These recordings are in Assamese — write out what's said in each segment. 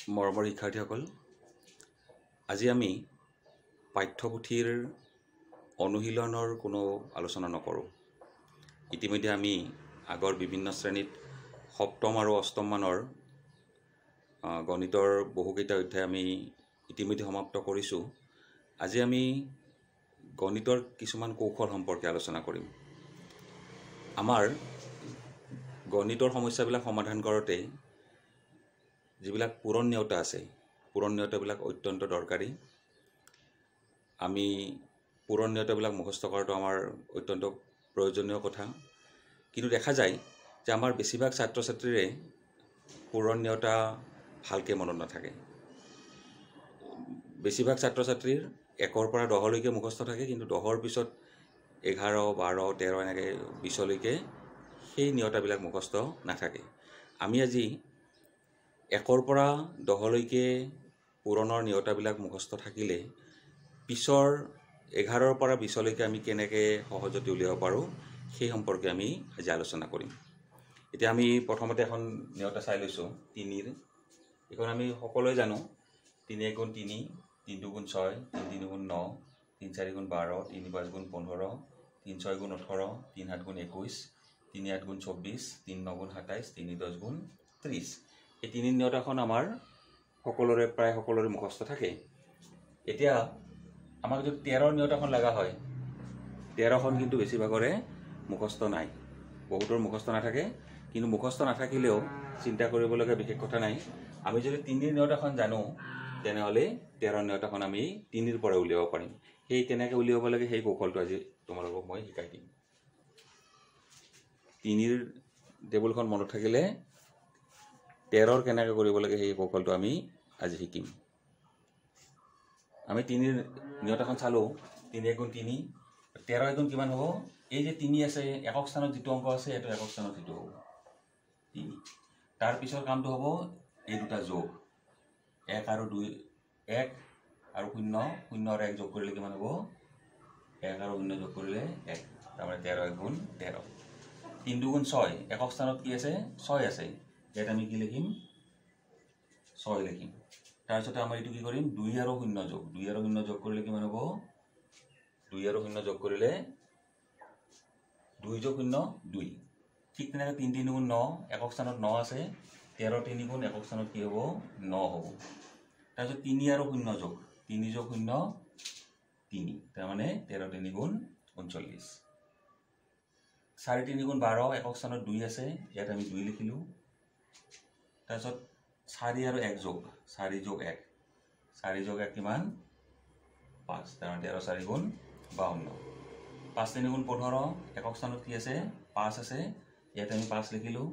মৰমৰ শিক্ষাৰ্থীসকল, আজি আমি পাঠ্যপুথিৰ অনুশীলনৰ কোনো আলোচনা নকৰোঁ। ইতিমধ্যে আমি আগৰ বিভিন্ন শ্ৰেণীত সপ্তম আৰু অষ্টম মানৰ গণিতৰ বহুকেইটা অধ্যায় আমি ইতিমধ্যে সমাপ্ত কৰিছোঁ। আজি আমি গণিতৰ কিছুমান কৌশল সম্পৰ্কে আলোচনা কৰিম। আমাৰ গণিতৰ সমস্যাবিলাক সমাধান কৰোঁতে যিবিলাক পূৰণ নেওতা আছে, পূৰণ নেওতাবিলাক অত্যন্ত দৰকাৰী। আমি পূৰণ নেওতাবিলাক মুখস্থ কৰাটো আমাৰ অত্যন্ত প্ৰয়োজনীয় কথা। কিন্তু দেখা যায় যে আমাৰ বেছিভাগ ছাত্ৰ ছাত্ৰীৰে পূৰণ নেওতা ভালকৈ মনত নাথাকে। বেছিভাগ ছাত্ৰ ছাত্ৰীৰ 1ৰ পৰা 10লৈকে মুখস্থ থাকে, কিন্তু 10ৰ পিছত 11, 12, 13 এনেকৈ 20লৈকে সেই নেওতাবিলাক মুখস্থ নাথাকে। আমি আজি 1ৰ পৰা 10লৈকে পূৰণৰ নেওতাবিলাক মুখস্থ থাকিলে পিছৰ 11ৰ পৰা 20লৈকে আমি কেনেকৈ সহজতে উলিয়াব পাৰোঁ সেই সম্পৰ্কে আমি আজি আলোচনা কৰিম। এতিয়া আমি প্ৰথমতে এখন নেওতা চাই লৈছোঁ 3ৰ। এইখন আমি সকলোৱে জানো। 3 × 3, 3 × 6, 3 × 3 = 9, 3 × 4 = 12, 3 × 5 = 15, 3 × 6 = 18, 3 × 7 = 21, 3 × 8 = 24, 3 × 9 = 27, 3 × 10 = 30। এই 3 নেওতাখন আমাৰ প্ৰায় সকলোৰে মুখস্থ থাকে। এতিয়া আমাক যদি 13ৰ নেওতাখন লগা হয়, 13খন কিন্তু বেছিভাগৰে মুখস্থ নাই। বহুতৰ মুখস্থ নাথাকে, কিন্তু মুখস্থ নাথাকিলেও চিন্তা কৰিবলগীয়া বিশেষ কথা নাই। আমি যদি 3ৰ নেওতাখন জানো, তেনেহ'লে 13ৰ নেওতাখন আমি 3ৰ পৰা উলিয়াব পাৰিম। সেই কেনেকৈ উলিয়াব লাগে সেই কৌশলটো আজি তোমালোকক মই শিকাই দিম। 3ৰ টেবুলখন মনত থাকিলে 13ৰ কেনেকৈ কৰিব লাগে সেই কৌশলটো আমি আজি শিকিম। আমি 3ৰ নেওতাখন চালোঁ। 3 × 3, 13 × কিমান হ'ব? এই যে 3 আছে, একক স্থানত যিটো অংক আছে এইটো একক স্থানত যিটো হ'ব 3। তাৰ পিছৰ কামটো হ'ব এই দুটা যোগ, 1 আৰু 2, 1 আৰু 0, 0 আৰু 1 যোগ কৰিলে কিমান হ'ব? 1 আৰু 0 যোগ কৰিলে 1, তাৰমানে 13 × 13। 3 × 6, একক স্থানত কি আছে? 6 আছে। ইয়াত আমি কি লিখিম? 6 লিখিম। তাৰপিছতে আমাৰ এইটো কি কৰিম? 2 আৰু 0 যোগ, 2 আৰু 0 যোগ কৰিলে কিমান হ'ব? 2 আৰু 0 যোগ কৰিলে 2 + 0 = 2। ঠিক তেনেকৈ 3 × 3 = 9, একক স্থানত 9 আছে। 13 × 3 = একক স্থানত কি হ'ব? 9 হ'ব। তাৰপিছত 3 আৰু 0 যোগ, 3 + 0 = 3, তাৰমানে 13 × 3 = 39। 4 × 3 = 12, একক স্থানত 2 আছে। ইয়াত আমি 2 লিখিলোঁ। তাৰপিছত 4 আৰু 1 যোগ, 4 + 1, 4 + 1 কিমান? 5, তাৰমানে 13 × 4 = 52। 5 × 3 = 15, একক স্থানত কি আছে? 5 আছে। ইয়াত আমি 5 লিখিলোঁ।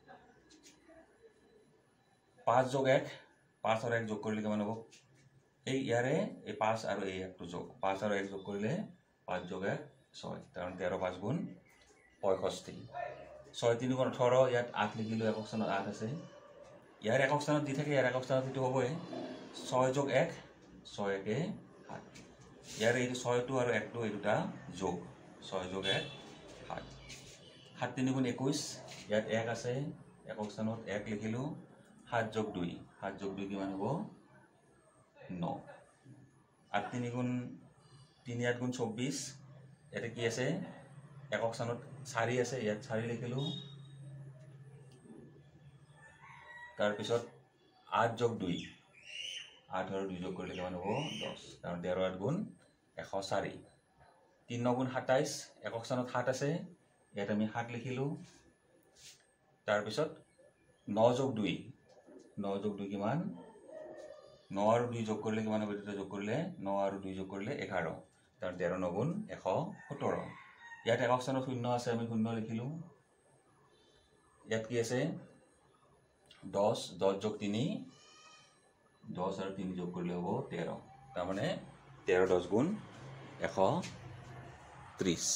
5 + 1, 5 আৰু 1 যোগ কৰিলে কিমান হ'ব? ইয়াৰে এই 5 আৰু এই 1টো যোগ, 5 আৰু 1 যোগ কৰিলে 5 + 1 = 6, তাৰমানে 13 × 5 = 65। 6 × 3 = 18, ইয়াত 8 লিখিলোঁ, একক স্থানত 8 আছে। ইয়াৰ একক স্থানত যি থাকে ইয়াৰ একক স্থানত সেইটো হ'বই। 6 + 1, 6 × 1 = 7। ইয়াৰ এইটো 6টো আৰু 1টো এই দুটা যোগ, 6 + 1 = 7। 7 × 3 = 21, ইয়াত 1 আছে, একক স্থানত 1 লিখিলোঁ। 7 + 2, 7 + 2 কিমান হ'ব? 9। 8 × 3 = 24, ইয়াতে কি আছে? একক স্থানত 4 আছে, ইয়াত 4 লিখিলোঁ। তাৰপিছত 8 + 2, 8 আৰু 2 যোগ কৰিলে কিমান হ'ব? 10, তাৰমানে 13 × 8 = 104। 3 × 9 = 27, একক স্থানত 7 আছে। ইয়াত আমি 7 লিখিলোঁ। তাৰপিছত 9 + 2, 9 + 2 কিমান? 9 আৰু 2 যোগ কৰিলে কিমান হ'ব? এই দুটা যোগ কৰিলে 9 আৰু 2 যোগ কৰিলে 11, তাৰমানে 13 × 9 = 117। ইয়াত একক স্থানত 0 আছে, আমি 0 লিখিলোঁ। ইয়াত কি আছে? 10, 10 + 3, 10 আৰু 3 যোগ কৰিলে হ'ব 13, তাৰমানে 13 × 10 = 130।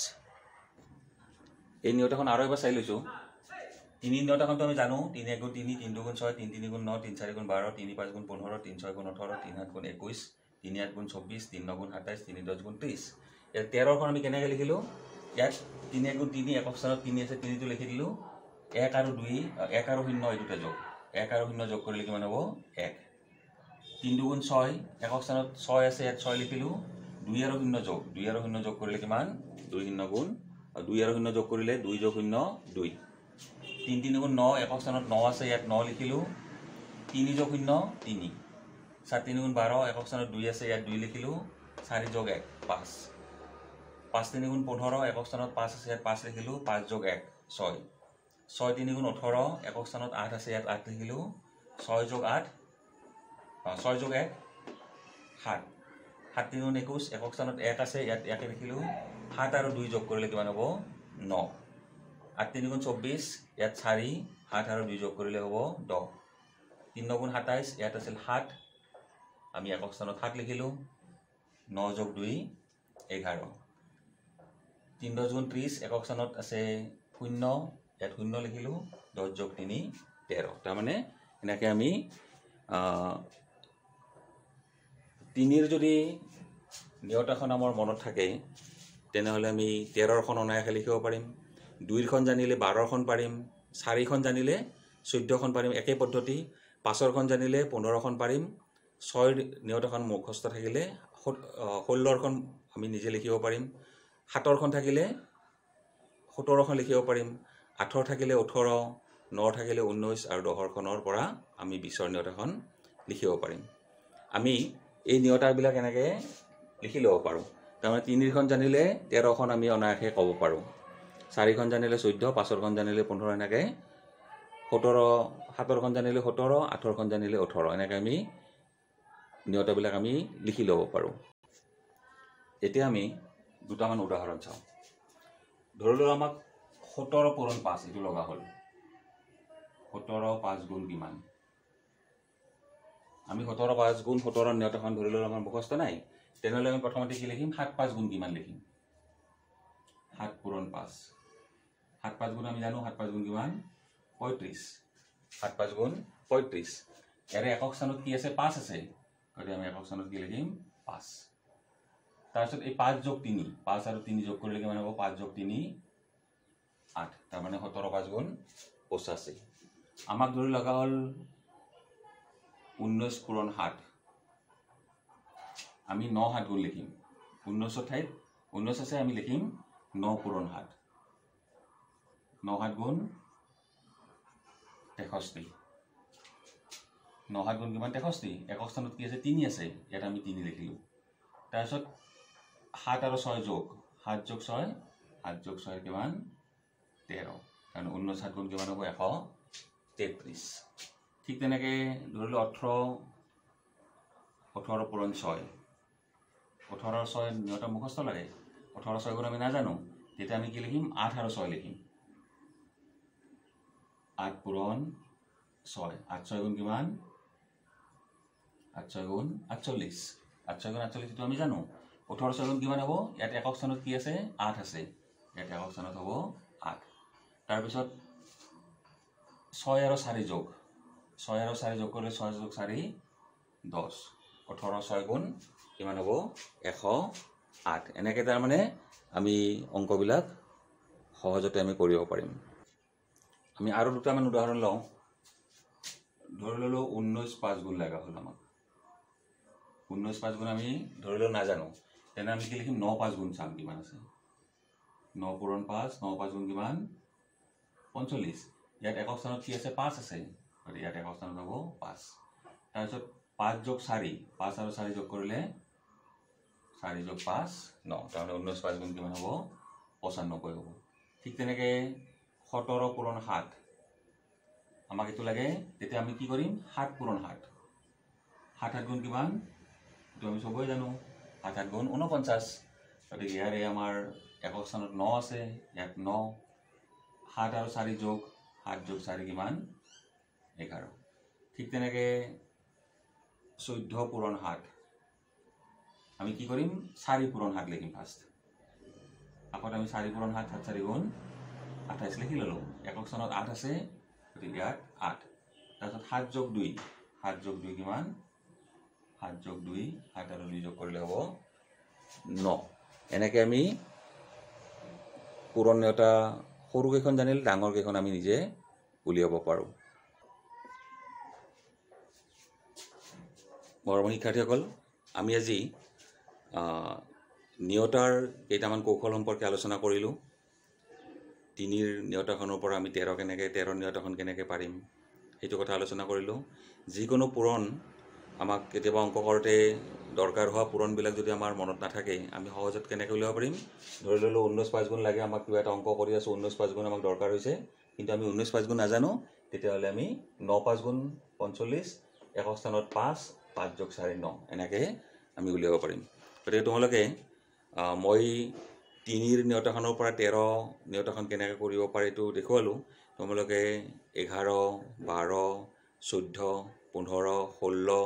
এই নেওতাখন আৰু এবাৰ চাই লৈছোঁ। 3 নেওতাখনটো আমি জানো। 3 × 3, 3 × 6, 3 × 3 = 9, 3 × 4 = 12, 3 × 5 = 15, 3 × 6 = 18, 3 × 7 = 21, 3 × 8 = 24, 3 × 9 = 27, 3 × 10 = 30। ইয়াত 13খন আমি কেনেকৈ লিখিলোঁ? ইয়াত 3 × 3, একক স্থানত 3 আছে, 3টো লিখি দিলোঁ। 1 আৰু 2, 1 আৰু 0 এই দুটা যোগ, 1 আৰু 0 যোগ কৰিলে কিমান হ'ব? 1, 3 দুগুণ 6 একক স্থানত 6 আছে ইয়াত 6 লিখিলোঁ 2 আৰু 0 যোগ 2 আৰু 0 যোগ কৰিলে কিমান 2 0 গুণ আৰু 2 আৰু 0 যোগ কৰিলে 2 যোগ 0 2 3 3 গুণ 9 একক স্থানত 9 আছে ইয়াত 9 লিখিলোঁ 3 যোগ 0 3 7 3 গুণ 12 একক স্থানত 2 আছে ইয়াত 2 লিখিলোঁ 4 যোগ 1 5 5 3 গুণ 15 একক স্থানত 5 আছে ইয়াত 5 লিখিলোঁ 5 যোগ 1 6 6 3 গুণ 18 একক স্থানত 8 আছে ইয়াত 8 লিখিলোঁ 6 যোগ 8 6 যোগ 1 7 7 3 গুণ 21 একক স্থানত 1 আছে ইয়াত 1 লিখিলোঁ 7 আৰু 2 যোগ কৰিলে কিমান হ'ব 9 8 3 গুণ 24 ইয়াত 4 7 আৰু 2 যোগ কৰিলে হ'ব 10 3 গুণ 27 ইয়াত আছিল 7 আমি একক স্থানত 7 লিখিলোঁ 9 যোগ 2 11 3 গুণ 30 একক স্থানত আছে 0 ইয়াত 0 লিখিলোঁ 10 যোগ 3 13 তাৰমানে এনেকৈ আমি 3ৰ যদি নিয়তাখন আমাৰ মনত থাকে তেনেহ'লে আমি 13খন অনায়াসে লিখিব পাৰিম 2খন জানিলে 12খন পাৰিম 4খন জানিলে 14খন পাৰিম একে পদ্ধতি 5খন জানিলে 15খন পাৰিম 6ৰ নিয়তাখন মুখস্থ থাকিলে 16খন আমি নিজে লিখিব পাৰিম 7খন থাকিলে 17খন লিখিব পাৰিম 8 থাকিলে 18 9 থাকিলে 19 আৰু 10খনৰ পৰা আমি 20ৰ নিয়তাখন লিখিব পাৰিম আমি এই নিয়তাবিলাক এনেকৈ লিখি ল'ব পাৰোঁ তাৰমানে 3খন জানিলে 13খন আমি অনায়াসে ক'ব পাৰোঁ 4খন জানিলে 14 5খন জানিলে 15 এনেকৈ 7খন জানিলে 17 8খন জানিলে 18 এনেকৈ আমি নিয়তাবিলাক আমি লিখি ল'ব পাৰোঁ এতিয়া আমি দুটামান উদাহৰণ চাওঁ ধৰি লওক আমাক 17 পূৰণ 5 এইটো লগা হ'ল 17 5 গুণ কিমান আমি 17 5 গুণ 17 নিয়তাখন ধৰি লওক আমাৰ মুখস্থ নাই তেনেহ'লে আমি প্ৰথমতে কি লিখিম 7 5 গুণ কিমান লিখিম 7 পূৰণ 5 7 5 গুণ আমি জানো 7 5 গুণ কিমান 35 7 5 গুণ 35 ইয়াৰে একক স্থানত কি আছে 5 আছে গতিকে আমি একক স্থানত কি লিখিম 5 তাৰপিছত এই 5 যোগ 3 5 আৰু 3 যোগ কৰিলে কিমান হ'ব 5 যোগ 3 8 তাৰমানে 17 5 গুণ 85 আমাক ধৰি লগা হ'ল 19 পূৰণ 7 আমি 9 7 গুণ লিখিম 19 ঠাইত 19 আছে আমি লিখিম 9 পূৰণ 7 9 7 গুণ 63 9 7 গুণ কিমান 63 একক স্থানত কি আছে 3 আছে ইয়াত আমি 3 লিখিলোঁ তাৰপিছত 7 আৰু 6 যোগ 7 যোগ 6 7 যোগ 6 কিমান 13 কাৰণ 19 7 গুণ কিমান হ'ব 133 ঠিক তেনেকৈ ধৰিলোঁ 18 পূৰণ 6 18 আৰু 6 নিয়তা মুখস্থ লাগে 18 6 গুণ আমি নাজানো তেতিয়া আমি কি লিখিম 8 আৰু 6 লিখিম 8 পূৰণ 6 8 6 গুণ কিমান 8 6 গুণ 48 8 6 গুণ 48 এইটো আমি জানো 18 6 গুণ কিমান হ'ব ইয়াত একক স্থানত কি আছে 8 আছে ইয়াত একক স্থানত হ'ব 8 তাৰপিছত 6 আৰু 4 যোগ 6 আৰু 4 যোগ কৰিলে 6 যোগ 4 10 18 6 গুণ কিমান হ'ব 108 এনেকৈ তাৰমানে আমি অংকবিলাক সহজতে আমি কৰিব পাৰিম আমি আৰু দুটামান উদাহৰণ লওঁ ধৰি ল'লোঁ 19 5 গুণ লগা হ'ল আমাক 19 5 গুণ আমি ধৰি লওঁ নাজানো তেনে আমি কি লিখিম 9 5 গুণ চাম কিমান আছে 9 পূৰণ 5 9 5 গুণ কিমান 45 ইয়াত একক স্থানত কি আছে 5 আছে গতিকে ইয়াত একক স্থানত হ'ব 5 তাৰপিছত 5 যোগ 4 5 আৰু 4 যোগ কৰিলে 4 যোগ 5 9 তাৰমানে 19 5 গুণ কিমান হ'ব 95 হ'ব ঠিক তেনেকৈ 17 পূৰণ 7 আমাক এইটো লাগে তেতিয়া আমি কি কৰিম 7 পূৰণ 7 7 7 গুণ কিমান এইটো আমি চবেই জানো 7 7 গুণ 49 গতিকে ইয়াৰে আমাৰ একক স্থানত 9 আছে ইয়াত 9 7 আৰু 4 যোগ 7 যোগ 4 কিমান 11 ঠিক তেনেকৈ 14 পূৰণ 7 আমি কি কৰিম 4 পূৰণ 7 লিখিম ফাৰ্ষ্ট আগত আমি 4 পূৰণ 7 7 4 গুণ 28 লিখি ল'লোঁ একক স্থানত 8 আছে গতিকে ইয়াত 8 তাৰপিছত 7 যোগ 2 7 যোগ 2 কিমান 7 যোগ 2 7 আৰু 2 যোগ কৰিলে হ'ব 9 এনেকৈ আমি পূৰণ নিয়তা সৰুকেইখন জানিলে ডাঙৰকেইখন আমি নিজে উলিয়াব পাৰোঁ মৰমৰ শিক্ষাৰ্থীসকল, আমি আজি নিয়তাৰ কেইটামান কৌশল সম্পৰ্কে আলোচনা কৰিলোঁ। 3ৰ নিয়তাখনৰ পৰা আমি 13 নিয়তাখন কেনেকৈ পাৰিম সেইটো কথা আলোচনা কৰিলোঁ। যিকোনো পূৰণ আমাক কেতিয়াবা অংক কৰোঁতে দৰকাৰ হোৱা পূৰণবিলাক যদি আমাৰ মনত নাথাকে, আমি সহজত কেনেকৈ উলিয়াব পাৰিম। ধৰি ল'লোঁ 19 5 গুণ লাগে, আমাক কিবা এটা অংক কৰি আছোঁ, 19 5 গুণ আমাক দৰকাৰ হৈছে, কিন্তু আমি 19 5 গুণ নাজানো। তেতিয়াহ'লে আমি 9 5 গুণ 45, একক স্থানত 5, 5 যোগ 4 9 এনেকৈ আমি উলিয়াব পাৰিম। গতিকে তোমালোকে মই 3ৰ নিয়তাখনৰ পৰা 13 নিয়তাখন কেনেকৈ কৰিব পাৰে এইটো দেখুৱালোঁ। তোমালোকে 11, 12, 14, 15, 16,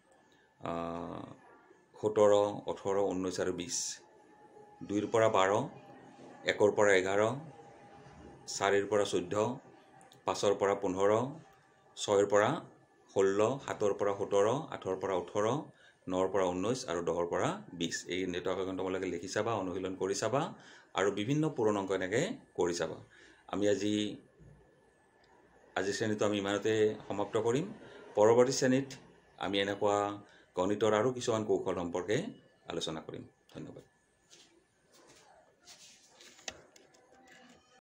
17, 18, 19 আৰু 20, 2ৰ পৰা 12, 1ৰ পৰা 11, 4ৰ পৰা 14, 5ৰ পৰা 15, 6ৰ পৰা 16, 7ৰ পৰা 17, 8ৰ পৰা 18, 9ৰ পৰা 19 আৰু 10ৰ পৰা 20। এই নিয়তাখন তোমালোকে লিখি চাবা, অনুশীলন কৰি চাবা আৰু বিভিন্ন পূৰণ অংক এনেকৈ কৰি চাবা। আমি আজিৰ শ্ৰেণীটো আমি ইমানতে সমাপ্ত কৰিম। পৰৱৰ্তী শ্ৰেণীত আমি এনেকুৱা গণিতৰ আৰু কিছুমান কৌশল সম্পৰ্কে আলোচনা কৰিম। ধন্যবাদ।